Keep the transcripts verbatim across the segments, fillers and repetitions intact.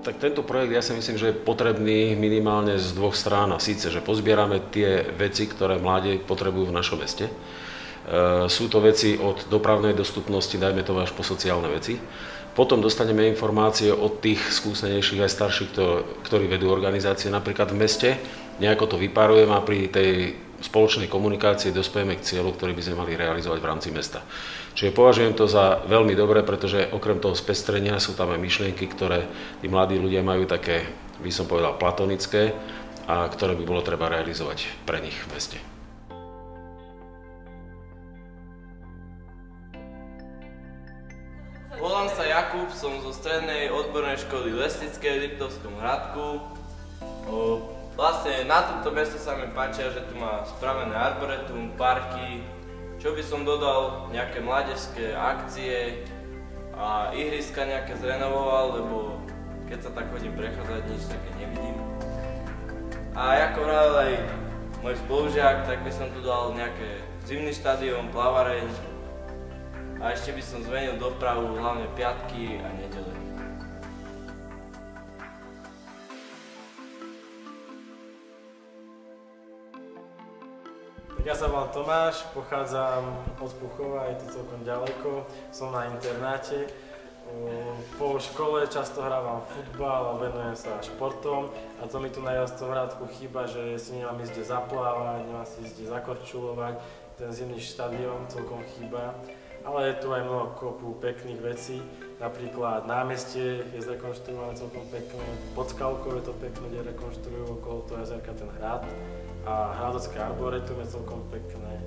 Tak tento projekt ja si myslím, že je potrebný minimálne z dvoch strán. A síce, že pozbierame tie veci, ktoré mládež potrebujú v našom meste. E, sú to veci od dopravnej dostupnosti, dajme to až po sociálne veci. Potom dostaneme informácie od tých skúsenejších aj starších, ktorí vedú organizácie napríklad v meste. Nejako to vypárujeme a pri tej spoločnej komunikácii dospejeme k cieľu, ktorý by sme mali realizovať v rámci mesta. Čiže považujem to za veľmi dobré, pretože okrem toho spestrenia sú tam aj myšlienky, ktoré tí mladí ľudia majú také, by som povedal, platonické a ktoré by bolo treba realizovať pre nich v meste. Volám sa Jakub, som zo strednej odbornej školy lesníckej v Liptovskom Hrádku. Vlastne na tomto meste sa mi páčia, že tu má spravené arboretum, parky, čo by som dodal, nejaké mládežské akcie a ihriska nejaké zrenovoval, lebo keď sa tak chodím prechádzať, nič také nevidím. A ako vravel aj môj spolužiak, tak by som tu dal nejaké zimný štadión, plavareň a ešte by som zmenil dopravu, hlavne piatky a nedele. Ja sa volám Tomáš, pochádzam od Puchova, je to celkom ďaleko, som na internáte. Po škole často hrávam futbal a venujem sa športom a to mi tu najviac v tom Hrádku chýba, že si nemám ísť kde zaplávať, nemám si ísť kde zakorčulovať, ten zimný štadión celkom chýba. Ale je tu aj mnoho kopu pekných vecí, napríklad námestie je zrekonštruované celkom pekne, pod Skalkou je to pekné, kde rekonštruujú okolo toho jazerka ten hrad. A Hradocké arboretum je celkom pekné.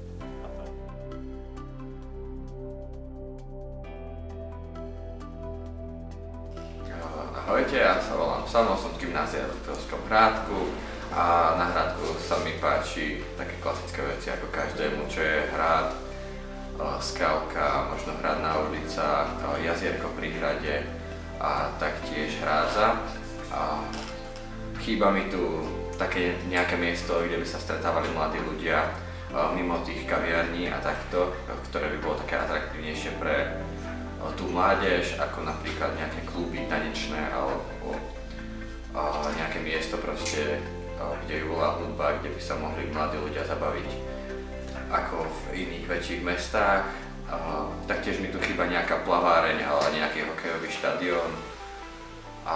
Ahojte, ja sa volám Samo, som z gymnázia v Liptovskom Hrádku a na Hrádku sa mi páči také klasické veci ako každému, čo je hrad, Skalka, možno hradná ulica, jazierko pri hrade a taktiež hrádza. Chýba mi tu také nejaké miesto, kde by sa stretávali mladí ľudia mimo tých kaviarní a takto, ktoré by bolo také atraktívnejšie pre tú mládež, ako napríklad nejaké kluby tanečné alebo nejaké miesto proste, kde by bola hudba, kde by sa mohli mladí ľudia zabaviť ako v iných väčších mestách. Taktiež mi tu chýba nejaká plaváreň alebo nejaký hokejový štadión. A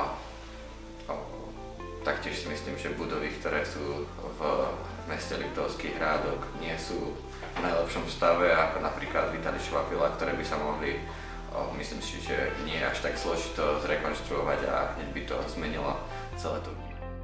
taktiež si myslím, že budovy, ktoré sú v meste Liptovský Hrádok, nie sú v najlepšom stave, ako napríklad Vitališova vila, ktoré by sa mohli, myslím si, že nie až tak zložito zrekonštruovať a hneď by to zmenilo celé to.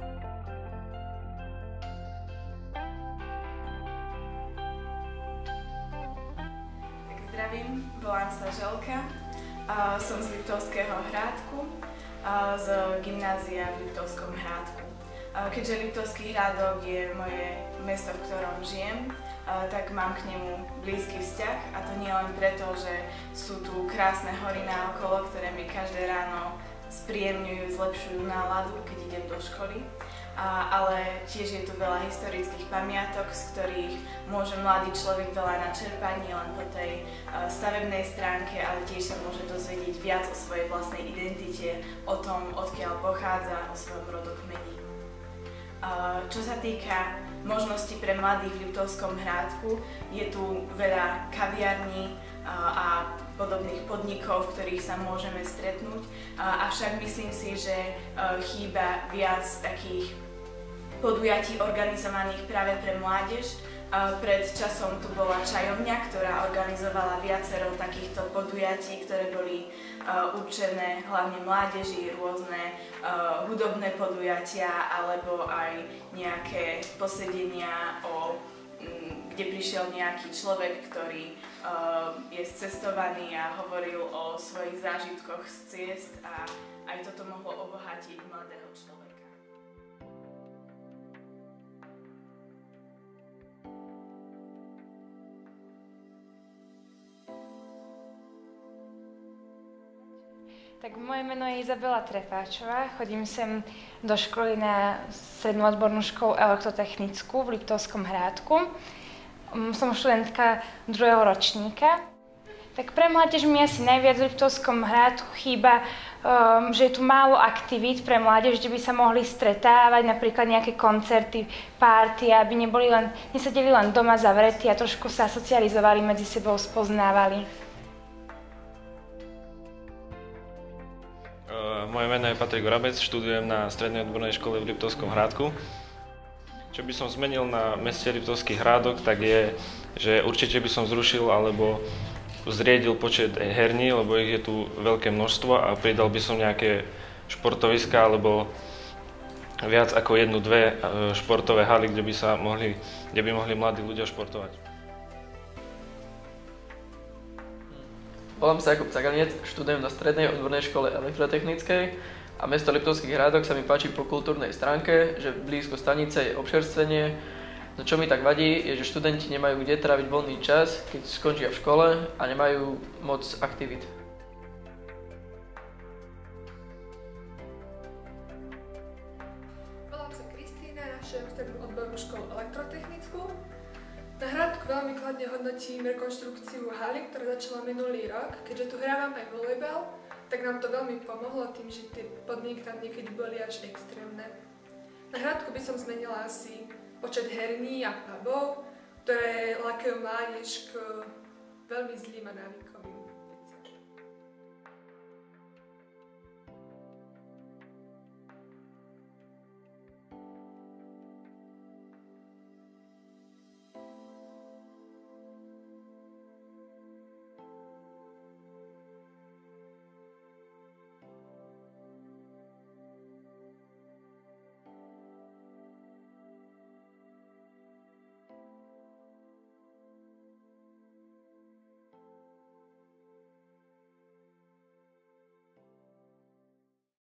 Tak zdravím, volám sa Želka, som z Liptovského Hrádku, z gymnázia v Liptovskom Hrádku. Keďže Liptovský Hrádok je moje mesto, v ktorom žijem, tak mám k nemu blízky vzťah a to nie len preto, že sú tu krásne hory naokolo, ktoré mi každé ráno spríjemňujú, zlepšujú náladu, keď idem do školy, ale tiež je tu veľa historických pamiatok, z ktorých môže mladý človek veľa načerpať, nielen po tej stavebnej stránke, ale tiež sa môže dozvedieť viac o svojej vlastnej identite, o tom, odkiaľ pochádza, o svojom rodokmení. Čo sa týka možností pre mladých v Liptovskom Hrádku, je tu veľa kaviarní a podobných podnikov, v ktorých sa môžeme stretnúť, avšak myslím si, že chýba viac takých podujatí organizovaných práve pre mládež. Pred časom tu bola čajovňa, ktorá organizovala viacero takýchto podujatí, ktoré boli určené hlavne mládeži, rôzne hudobné podujatia alebo aj nejaké posedenia, o, kde prišiel nejaký človek, ktorý je scestovaný a hovoril o svojich zážitkoch z ciest a aj toto mohlo obohatiť mladého človeka. Tak moje meno je Izabela Trefáčová, chodím sem do školy na strednú odbornú školu elektrotechnickú v Liptovskom Hrádku. Som študentka druhého ročníka. Tak pre mládež mi asi najviac v Liptovskom Hrádku chýba um, že je tu málo aktivít pre mládež, kde by sa mohli stretávať, napríklad nejaké koncerty, párty, aby neboli len, nesedeli len doma zavretí a trošku sa socializovali, medzi sebou spoznávali. Uh, moje meno je Patrik Vrabec, študujem na Strednej odbornej škole v Liptovskom Hrádku. Čo by som zmenil na meste Liptovský Hrádok, tak je, že určite by som zrušil alebo zriedil počet herní, lebo ich je tu veľké množstvo a pridal by som nejaké športoviská alebo viac ako jednu, dve športové haly, kde by, sa mohli, kde by mohli mladí ľudia športovať. Volám sa Jakub Caganec, študujem na Strednej odbornej škole elektrotechnickej a mesto Liptovský Hrádok sa mi páči po kultúrnej stránke, že blízko stanice je občerstvenie. No čo mi tak vadí, je, že študenti nemajú kde tráviť voľný čas, keď skončia v škole a nemajú moc aktivít. Volám sa Kristína, naštudujem strednú odbornú školu elektrotechnickú. Na Hrádku veľmi kladne hodnotím rekonštrukciu haly, ktorá začala minulý rok. Keďže tu hrávam aj volejbal, tak nám to veľmi pomohlo tým, že tie podmienky tam niekedy boli až extrémne. Na Hrádku by som zmenila asi počet herní a pubov, ktoré lákajú mládež k veľmi zlým návykom.